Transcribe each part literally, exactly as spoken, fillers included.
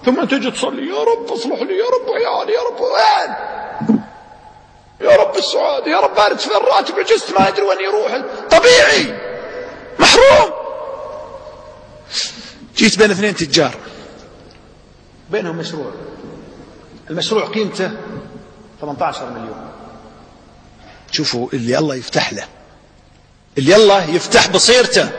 ثم تجي تصلي يا رب اصلح لي، يا رب عيالي، يا رب وين، يا رب السعادة، يا رب بارد في الراتب، عجزت ما أدري وين يروح. طبيعي محروم. جيت بين اثنين تجار بينهم مشروع، المشروع قيمته ثمانية عشر مليون. شوفوا اللي الله يفتح له، اللي الله يفتح بصيرته.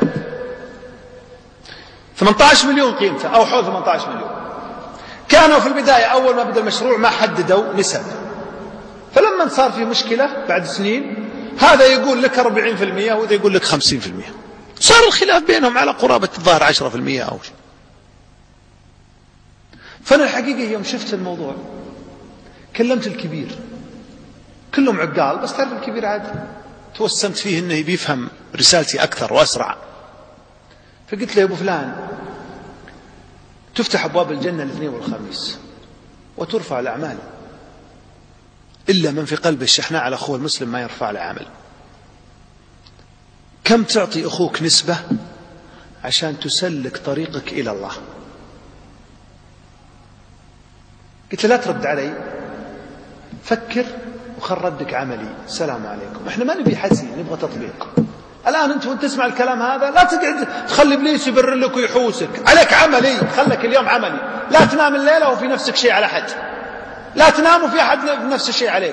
ثمانية عشر مليون قيمته أو حول ثمانية عشر مليون. كانوا في البداية أول ما بدأ المشروع ما حددوا نسب، فلما صار في مشكلة بعد سنين هذا يقول لك أربعين في المئة وهذا يقول لك خمسين في المئة، صار الخلاف بينهم على قرابة الظاهر عشرة في المئة أو شيء. فأنا الحقيقة يوم شفت الموضوع كلمت الكبير، كلهم عقال بس تعرف الكبير عاد توسمت فيه انه بيفهم رسالتي اكثر واسرع. فقلت له يا ابو فلان، تفتح ابواب الجنه الاثنين والخميس وترفع الاعمال، الا من في قلبه الشحناء على اخوه المسلم ما يرفع له عمل. كم تعطي اخوك نسبه عشان تسلك طريقك الى الله؟ قلت له لا ترد علي، فكر وخل ردك عملي. السلام عليكم. احنا ما نبي حسي، نبغى تطبيق. الان انت وانت تسمع الكلام هذا لا تقعد تخلي ابليس يبر لك ويحوسك، عليك عملي. خلك اليوم عملي، لا تنام الليله وفي نفسك شيء على احد، لا تنام وفي احد نفس الشيء عليك.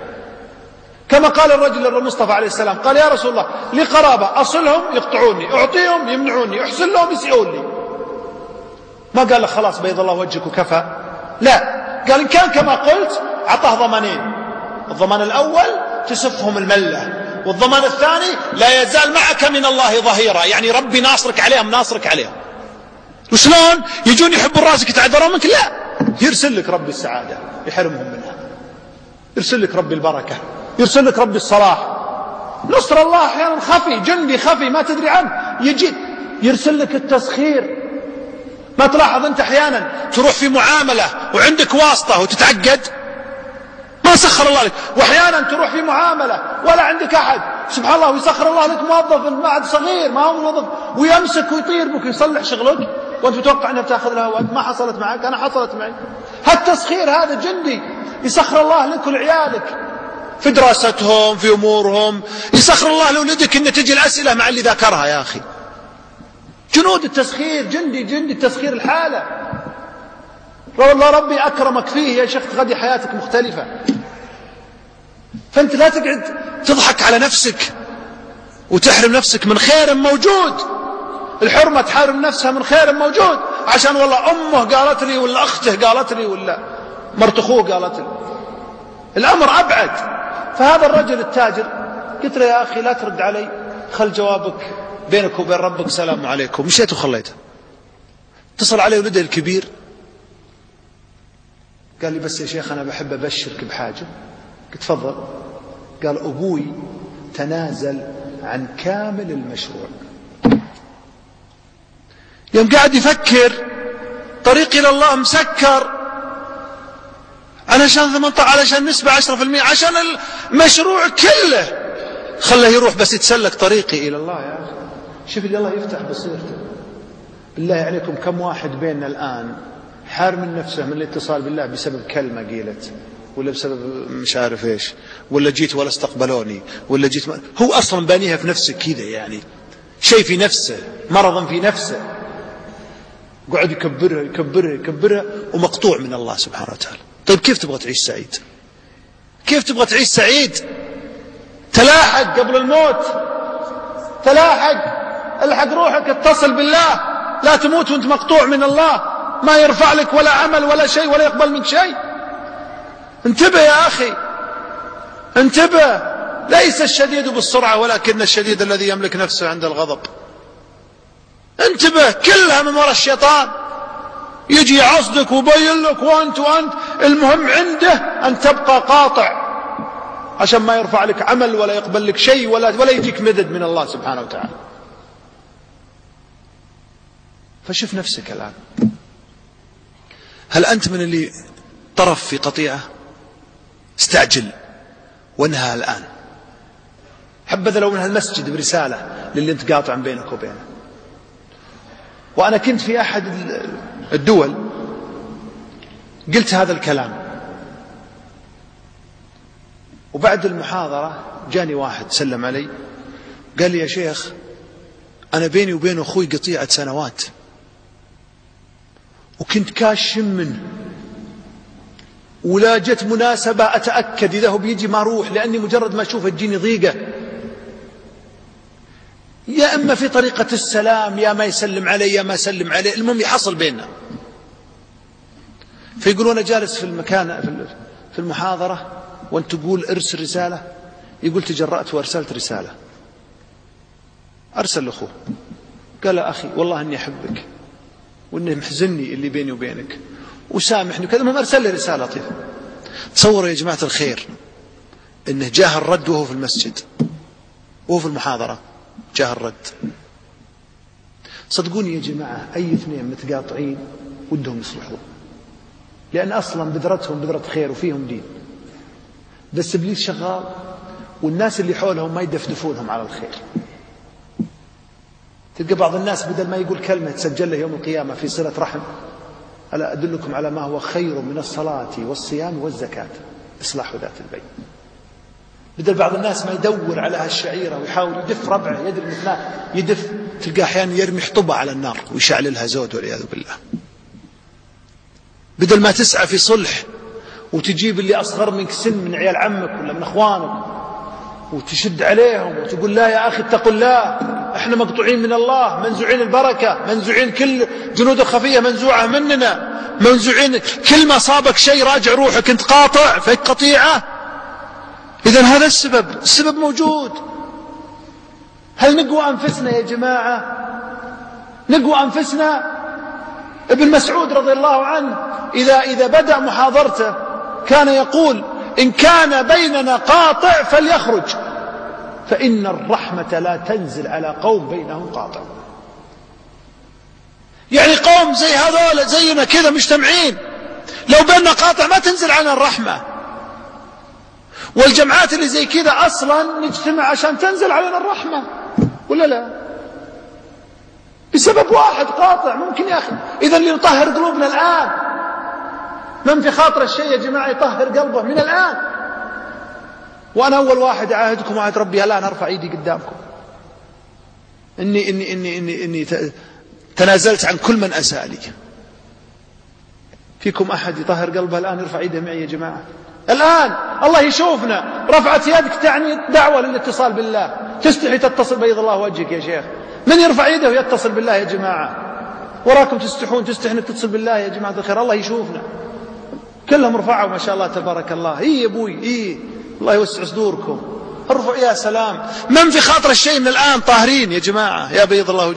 كما قال الرجل للمصطفى عليه السلام، قال يا رسول الله لي قرابه اصلهم يقطعوني، اعطيهم يمنعوني، احسن لهم يسيئون لي. ما قال له خلاص بيض الله وجهك وكفى، لا، قال إن كان كما قلت أعطاه ضمانين. الضمان الأول تسفهم الملة، والضمان الثاني لا يزال معك من الله ظهيرا، يعني ربي ناصرك عليهم ناصرك عليهم. وشلون يجون يحبوا راسك يتعذرون منك؟ لا، يرسل لك ربي السعادة يحرمهم منها، يرسل لك ربي البركة، يرسل لك ربي الصلاح. نصر الله أحيانا خفي، جندي خفي ما تدري عنه يجي يرسل لك التسخير. ما تلاحظ أنت أحيانا تروح في معاملة وعندك واسطة وتتعقد؟ ما سخر الله لك. وأحيانا تروح في معاملة ولا عندك أحد، سبحان الله، ويسخر الله لك موظف بعد صغير ما هو موظف ويمسك ويطير بك ويصلح شغلك وأنت تتوقع أنها بتأخذ لها وقت. ما حصلت معك؟ أنا حصلت معي. هالتسخير هذا جندي يسخر الله لك ولعيالك في دراستهم في أمورهم، يسخر الله لولدك أن تجي الأسئلة مع اللي ذاكرها. يا أخي جنود التسخير، جندي جندي التسخير الحالة. والله ربي أكرمك فيه يا شيخ تغدي حياتك مختلفة. فأنت لا تقعد تضحك على نفسك وتحرم نفسك من خير موجود. الحرمة تحرم نفسها من خير موجود عشان والله أمه قالت لي ولا أخته قالت لي ولا مرت أخوه قالت لي. الأمر أبعد. فهذا الرجل التاجر قلت له يا أخي لا ترد علي، خل جوابك بينك وبين ربك سلام عليكم. مشيت وخليته. اتصل علي ولده الكبير قال لي بس يا شيخ أنا بحب أبشرك بحاجة. قلت تفضل. قال أبوي تنازل عن كامل المشروع. يوم قاعد يفكر طريق إلى الله مسكر علشان ثمانية عشر علشان نسبة عشرة في المئة عشان المشروع كله خله يروح بس يتسلك طريقي إلى الله. يا أخي شوف اللي الله يفتح بصيرته. بالله عليكم كم واحد بيننا الآن حار من نفسه من الاتصال بالله بسبب كلمة قيلت ولا بسبب مش عارف ايش، ولا جيت ولا استقبلوني ولا جيت ما... هو أصلا بانيها في نفسه كذا، يعني شيء في نفسه، مرض في نفسه، قعد يكبرها يكبرها يكبرها ومقطوع من الله سبحانه وتعالى. طيب كيف تبغى تعيش سعيد؟ كيف تبغى تعيش سعيد؟ تلاحق قبل الموت، تلاحق، الحق روحك، اتصل بالله، لا تموت وانت مقطوع من الله، ما يرفع لك ولا عمل ولا شيء ولا يقبل منك شيء. انتبه يا أخي انتبه. ليس الشديد بالسرعة ولكن الشديد الذي يملك نفسه عند الغضب. انتبه، كلها من وراء الشيطان، يجي يعصدك ويبين لك وانت وانت. المهم عنده أن تبقى قاطع عشان ما يرفع لك عمل ولا يقبل لك شيء ولا, ولا يجيك مدد من الله سبحانه وتعالى. فشوف نفسك الآن، هل أنت من اللي طرف في قطيعة؟ استعجل وانهى الآن. حبذا لو من هالمسجد برسالة للي انت قاطع بينك وبينه. وأنا كنت في أحد الدول قلت هذا الكلام، وبعد المحاضرة جاني واحد سلم علي قال لي: يا شيخ، أنا بيني وبين أخوي قطيعة سنوات، وكنت كاشم منه، ولا جت مناسبة أتأكد إذا هو بيجي ما أروح، لأني مجرد ما أشوفه تجيني ضيقة، يا إما في طريقة السلام يا ما يسلم علي يا ما يسلم عليه، المهم يحصل بيننا. فيقولون أنا جالس في المكان في المحاضرة وأنت تقول ارسل رسالة، يقول تجرأت وأرسلت رسالة، أرسل لأخوه قال: أخي والله أني أحبك وأنه محزني اللي بيني وبينك وسامحني وكذا، ما أرسل لي رسالة لطيفة. تصوروا يا جماعة الخير أنه جاه الرد وهو في المسجد وهو في المحاضرة، جاه الرد. صدقوني يا جماعة أي اثنين متقاطعين ودهم يصلحون، لأن أصلا بذرتهم بذرة خير وفيهم دين، بس إبليس شغال والناس اللي حولهم ما يدفدفونهم على الخير. تلقى بعض الناس بدل ما يقول كلمة تسجل له يوم القيامة في صلة رحم: ألا أدلكم على ما هو خير من الصلاة والصيام والزكاة، إصلاح ذات البين. بدل بعض الناس ما يدور على هالشعيرة ويحاول يدف ربعه يدري مثلا يدف، تلقى أحيانا يرمي حطبة على النار ويشعللها زود والعياذ بالله. بدل ما تسعى في صلح وتجيب اللي أصغر منك سن من عيال عمك ولا من أخوانك وتشد عليهم وتقول: لا يا أخي اتقوا الله، احنا مقطوعين من الله، منزوعين البركة، منزوعين كل جنود الخفية منزوعة مننا، منزوعين كل ما صابك شيء راجع روحك انت قاطع فيك قطيعة. إذن هذا السبب، السبب موجود. هل نقوى أنفسنا يا جماعة؟ نقوى أنفسنا. ابن مسعود رضي الله عنه إذا, إذا بدأ محاضرته كان يقول: إن كان بيننا قاطع فليخرج، فإن الرحمة لا تنزل على قوم بينهم قاطع. يعني قوم زي هذول زينا كذا مجتمعين، لو بيننا قاطع ما تنزل علينا الرحمة. والجمعات اللي زي كذا أصلا نجتمع عشان تنزل علينا الرحمة، ولا لا؟ بسبب واحد قاطع ممكن يا أخي. إذن لنطهر قلوبنا الآن. من في خاطر الشيء يا جماعة يطهر قلبه من الآن. وأنا أول واحد أعاهدكم وعهد ربي الآن أرفع إيدي قدامكم إني, إني, إني, إني, إني تنازلت عن كل من أساء لي. فيكم أحد يطهر قلبه الآن يرفع إيده معي يا جماعة الآن؟ الله يشوفنا. رفعت يدك تعني دعوة للاتصال بالله. تستحي تتصل بيض الله وجهك يا شيخ. من يرفع يده ويتصل بالله يا جماعة؟ وراكم تستحون تستحي انك تتصل بالله يا جماعة الخير. الله يشوفنا. كلهم رفعوا ما شاء الله تبارك الله. إيه يا أبوي إيه، الله يوسع صدوركم. ارفعوا يا سلام. من في خاطر الشيء من الآن طاهرين يا جماعة؟ يا بيض الله